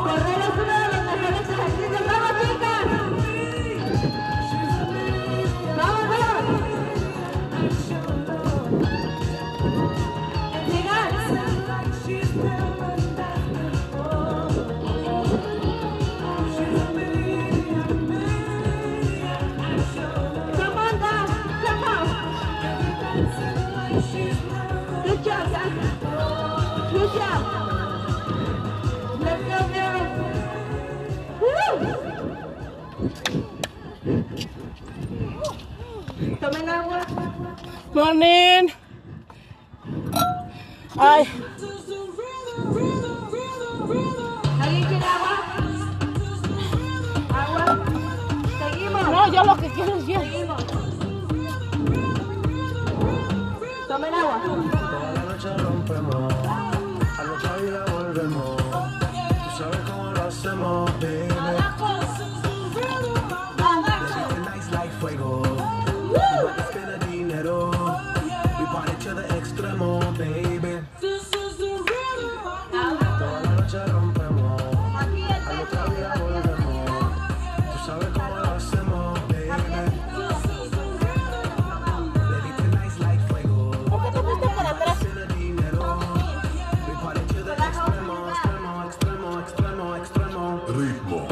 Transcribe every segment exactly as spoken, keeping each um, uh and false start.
Guerrero es uno de los mejores ejercicios. ¡Vamos, chicas! ¡Vamos, vamos! Tomen agua. Morning. Ay. ¿Alguien quiere agua? ¿Agua? Seguimos. No, yo lo que quiero es hielo. Seguimos. Tomen agua. Toda la noche rompemos, al otro día volvemos. Tú sabes cómo lo hacemos, baby. Fuego, spend the dinero, we party to the extremo, baby. Toda la noche rompemos, al otro día volvemos. Tú sabes cómo lo hacemos, baby. Baby, tonight's like fuego. ¿Por qué te fuiste para atrás? Spend the dinero, we party to the extremo, extremo, extremo, extremo, extremo. Ritmo.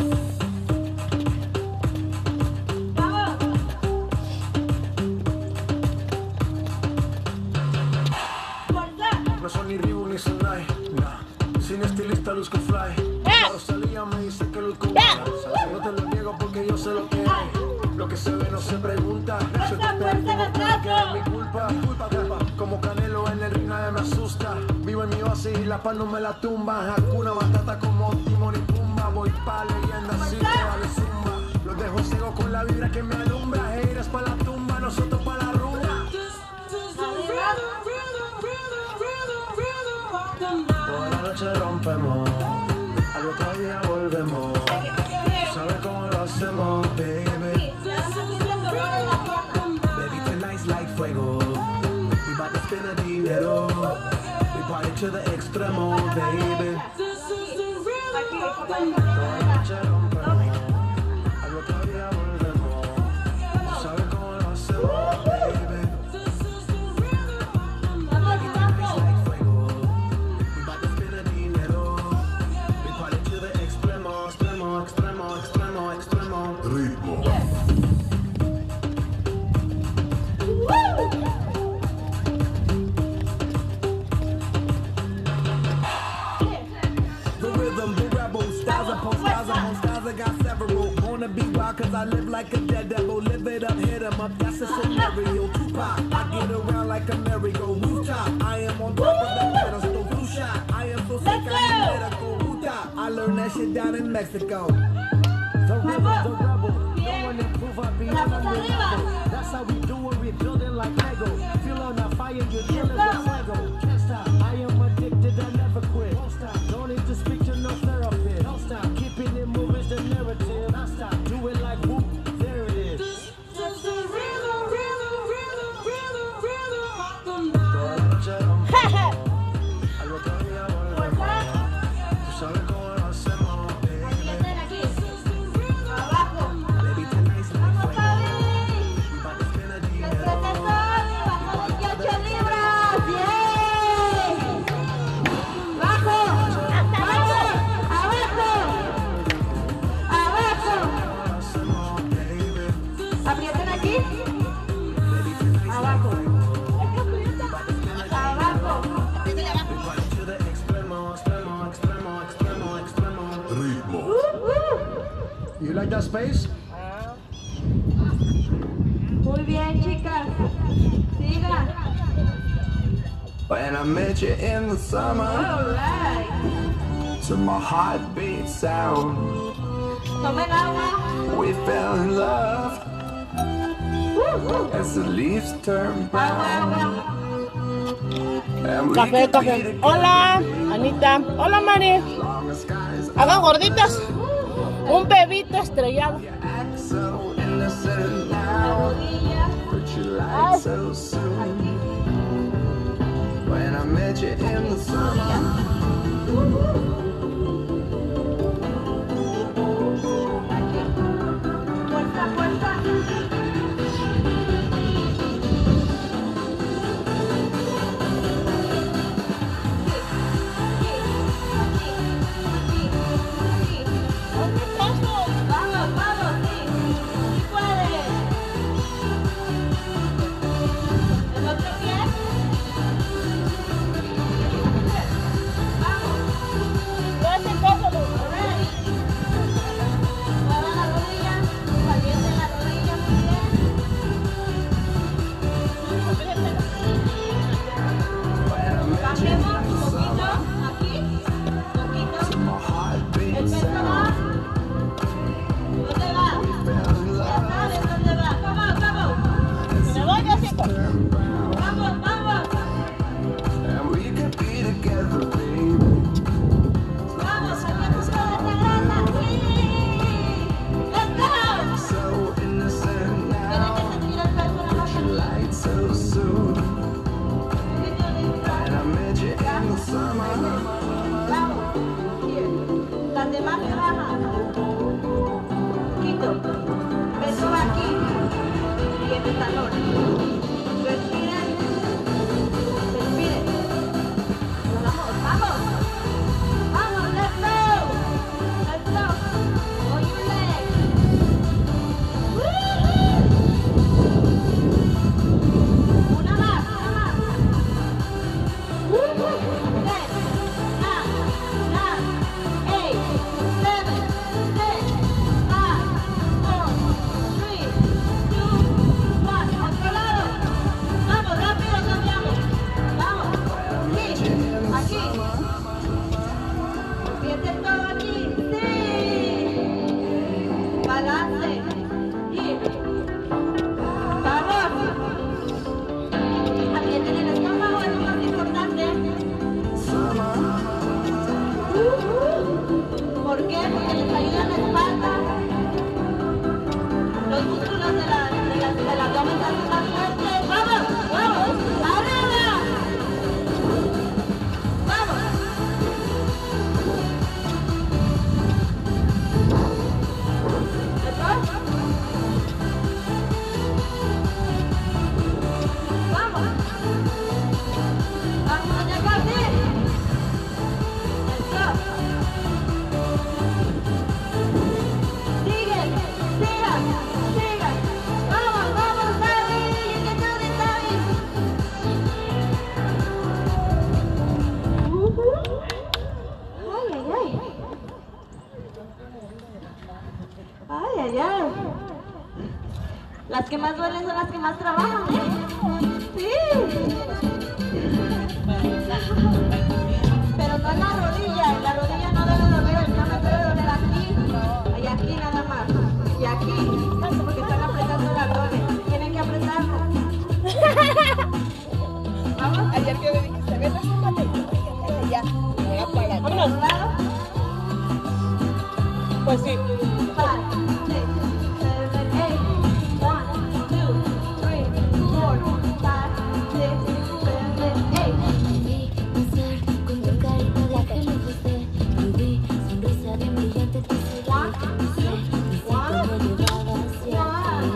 No son ni Reebok ni Sonai, nah. Sin estilista luzco fly. La Rosalía me dice que luzco fly. No te lo niego porque yo sé lo que hay. Lo que se ve no se pregunta. Yo te perdí, que es mi culpa. Culpa, culpa. Como Canelo en el ring nadie me asusta. Vivo en mi oasis y la paz no me la tumba. Hakuna Matata como Timón y Pumba. Voy pa' leyenda, así que vale zumba. Los dejo ciego con la vibra que me alumbra. Heiras pa' la tumba, nosotros pa' la rumba. Toda la noche rompemos, al otro día volvemos. ¿Sabes cómo lo hacemos, baby? Baby, tonight's like fuego. We bout to spend the dinero. We party to the extremo, baby. Toda la noche rompemos, al otro día volvemos. ¿Sabes cómo lo hacemos, baby? Cause I live like a dead devil, live it up, hit 'em up, that's a scenario. Tupac, I get around like a merry-go rooftop. I am on top of the pedestal, blue shot. I am so sick, I need medical rooftop. I learned that shit down in Mexico. The rebel, the rebel, no one improve our beat, that's how we do it, we build it like Lego. Feel on that fire, you're dealing with fuego. Can't stop, I am addicted, I never quit. Don't stop, don't need to speak to no therapist. Don't stop, keeping it moving's the narrative. Don't stop, do it like whoop, there it is. Just the rhythm, rhythm, rhythm, rhythm, rhythm. Toda la noche rompemos, al otro día volvemos. Tú sabes cómo lo hacemos, baby. Abajo. Baby, tonight's like fuego. We bout to spend the dinero. Bajo veintiocho libras. ¡Bien! ¡Bajo! ¡Abajo! ¡Abajo! ¿Aprietan aquí? Abajo. Abajo. Ritmo. You like that space? Muy bien, chicas. Sigan. When I met you in the summer, All right. to my heartbeat sound, Tomen agua. we fell in love as the leaves turn brown. Agua, And we Café, could café. be together Hola, Anita. Hola, Mari. as long as skies Hagan gorditas. Un bebito estrellado. act so innocent now, but you lied so soon. When I met you in the summer, donde más trabaja. Quito. Me suba aquí. Y en el talón. Respire. Respire. Vamos, vamos. Vamos, let's go. Let's go. On your leg. Una más, una más. Ten, nine, nine, eight, seven, six, five, four, three, two, one. Otro lado. Vamos, rápido, cambiamos. Vamos. Aquí, aquí. Siente todo aquí. Sí. Balance. Here. Vamos. Aprieten el estómago, es lo más importante. ¿Por qué? Porque les ayuda en la espalda. Los músculos de la, de la, del abdomen están más fuertes. ¡Vamos! ¡Vamos! ¡Arriba! ¡Vamos! ¿Eso? ¡Vamos! ¡Vamos, doña Pati! ¡Eso! ¡Sigue! ¡Siga! ¡Siga! ¡Vamos, vamos, David! ¡You can do this, David! ¡Ay, ay, ay! ¡Ay, ay, ay! Las que más duelen son las que más trabajan, ¿eh? ¡Sí! Pero no en la rodilla, en la rodilla no debe doler, no me debe doler aquí, y aquí nada más, y aquí, porque están apretando el abdomen, tienen que apretarlo. ¿Vamos? Ayer que me dijiste, ven, acércate. Ya, voy a parar. ¿Otro Vámonos. lado? Pues sí. Five, six, seven, eight. One, two, three, four, five, six, seven, eight. Vi nacer con tu carita de que me guste. Vi sonrisa bien brillante que se ve. One, No sé, no sé cómo llevaba hacia ti.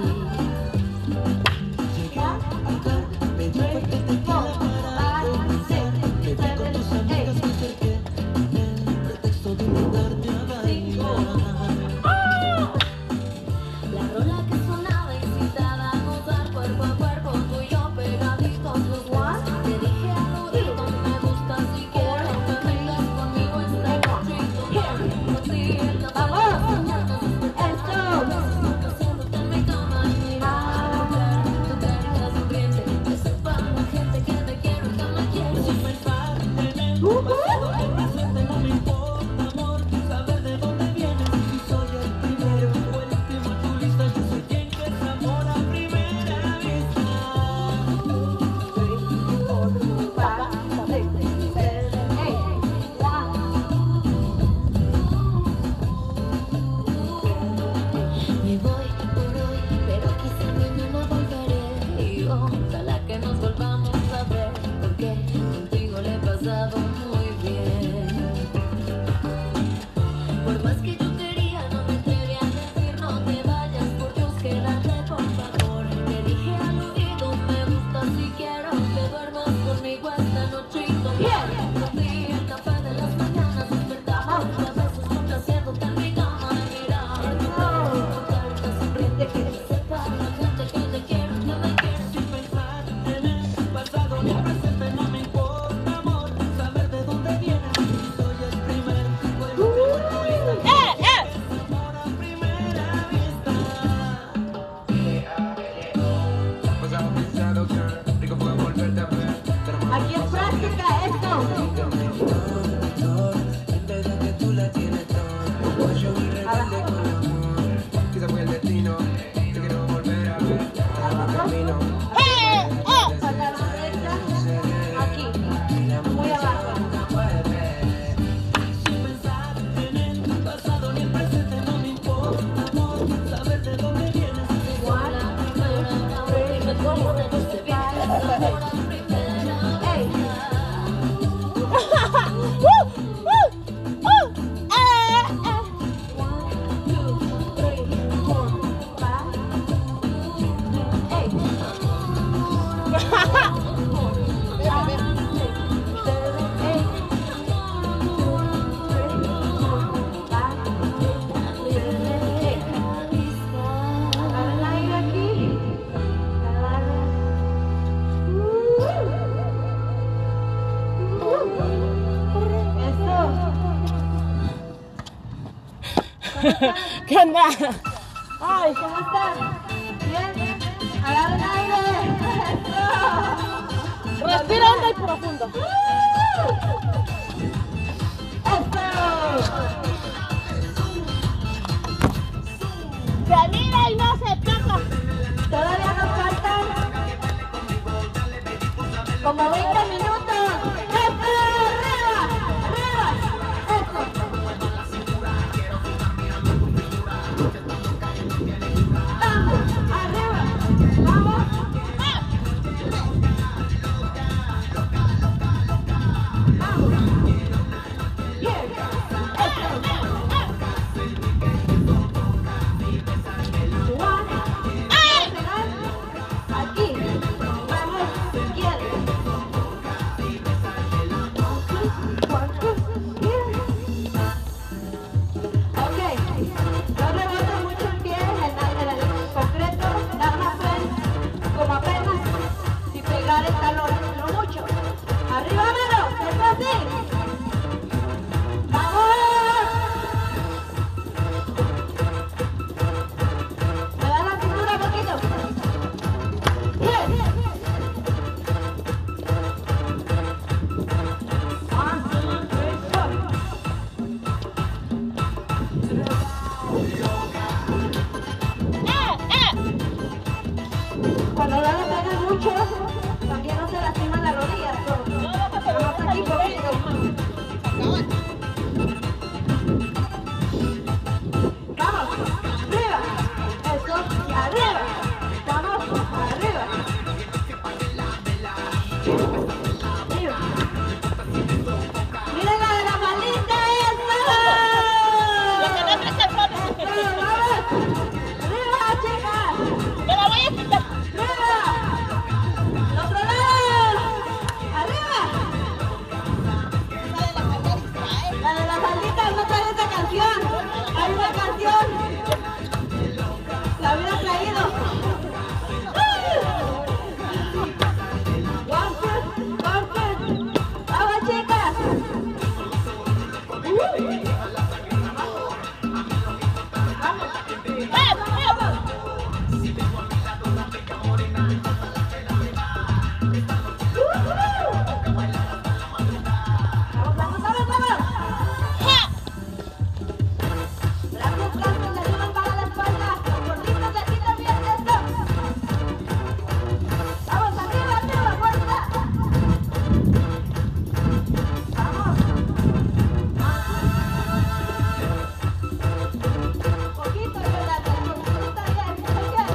La rola que sonaba incitaba a gozar cuerpo a cuerpo, tú y yo pegaditos los dos. Te dije al oído, me gusta si quiero que vengas conmigo esta noche y tomar por ti en la ¡Vamos! mañana. ¡Esto! Haciéndote en mi cama y mirar tu carita sonriente. Que sepa la gente que te quiero y que me quieres. Sin pensar en el pasado y el presente, no me importa, amor, saber de dónde vienes. Si soy el primero o el último en tu lista, yo soy quien te enamora a primera vista. Me voy por hoy, pero quizá mañana volveré. Y ojalá que nos volvamos a ver, porque contigo le he pasado muy bien. Por más que yo quería, no me atreví a decir no te vayas, por Dios quédate por favor. Te dije al oído, me gusta si quiero que duermas conmigo esta noche y tomar por ti el café de las mañanas. Despertamos a veces complaciéndote en mi cama y mirar tu carita sonriente. Que sepa la gente que te quiero, que me quieres. Sin pensar en el pasado ni el presente, no me importa, amor, saber de dónde vienes. Si soy el primer o el último en tu lista, ¡Eh, eh! amor a primera vista. Aquí es práctica esto. ¡Eh, eh! A la derecha, aquí, muy abajo. Sin pensar en el pasado ni el presente, no me importa, amor, saber de dónde vienes. One, two, three, four, five, six, eight. ¡Uh, uh, uh! ¡Eh, eh! ¿Qué onda? Ay, ¿Cómo están? ¿Bien? Agarren aire. ¡Eso! respira hondo y profundo. ¡Eso! Se mira y no se toca. Todavía nos faltan como veinte minutos. ¡Eso! ¡Arriba! ¡Arriba! ¡Eso! ¡Vamos! ¡Arriba! ¡Vamos! ¡Vamos! ¡Bien! ¡Eso! One. Aquí, vamos, izquierda. Ok, no rebote mucho el pie en el, en el concreto, dar más frente, como apenas, y pegar el talón, no mucho. Arriba, mano, eso así. ¡Vamos! Me da la cintura un poquito. Bien. One, two, three, four. Cuando no lo pegan mucho, también no se lastiman las rodillas. so, Vamos aquí poquito. Vamos, arriba. Eso, arriba. Vamos, arriba. Arriba. Miren la de la maldita esa. Lo que no me hace falta. Eso, vamos. Arriba, chicas. Me la voy a quitar. Arriba. Al otro lado. Arriba. La de las malditas no trae esta canción. Hay una canción. La hubiera traído. One foot, one foot. Vamos, chicas. Vamos, vamos, vamos, vamos. Brazos blancos de arriba para la espalda. Gorditos de aquí también, esto. Vamos, arriba, arriba, fuerza. Vamos. Poquito, ¿verdad? Poquito está bien, está bien.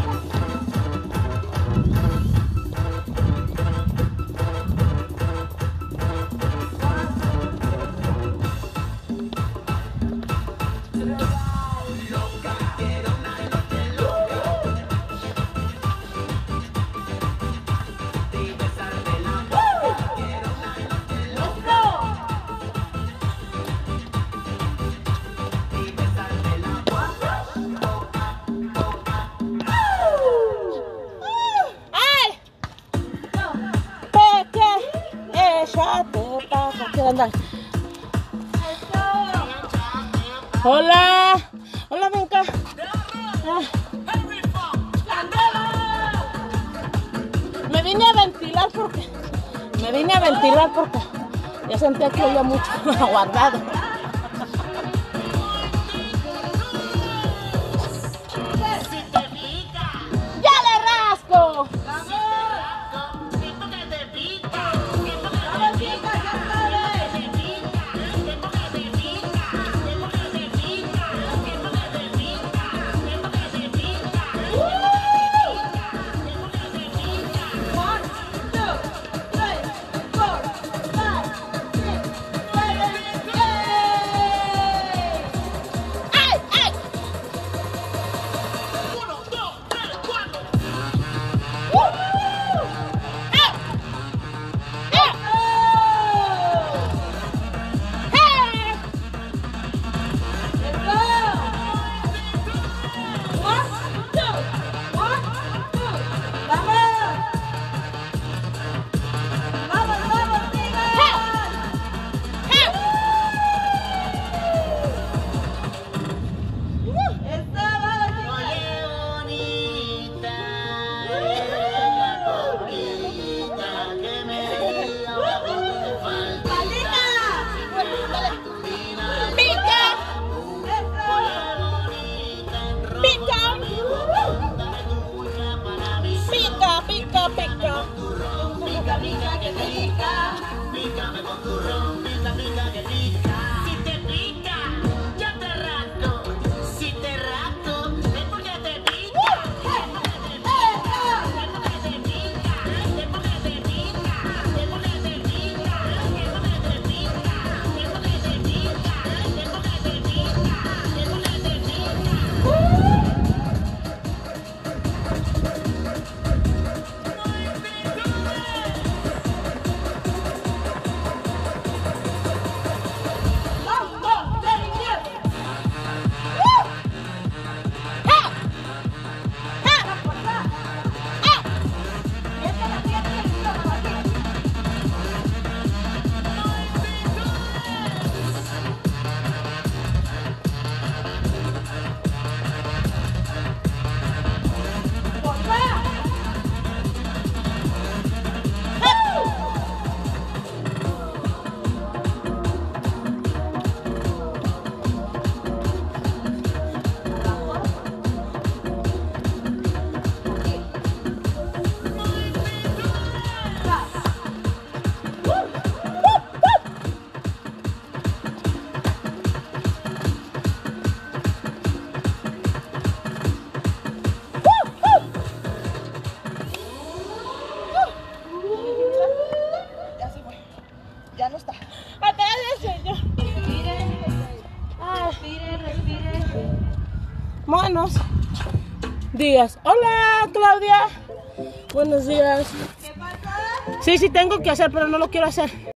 ¡Ay! ¿Qué, qué? Ella te pasa. ¿Qué onda? Hola. Hola, Bianca. Ah. Me vine a ventilar porque... Me vine a ventilar porque... Ya sentía que había mucho aguardado. ¡Ya le rasco! One, two, three, four, five, six, seven, eight. Gracias, señor. Respire, Ay, respire, respire. buenos días. Hola, Claudia. Buenos días. ¿Qué pasó? Sí, sí tengo que hacer, pero no lo quiero hacer.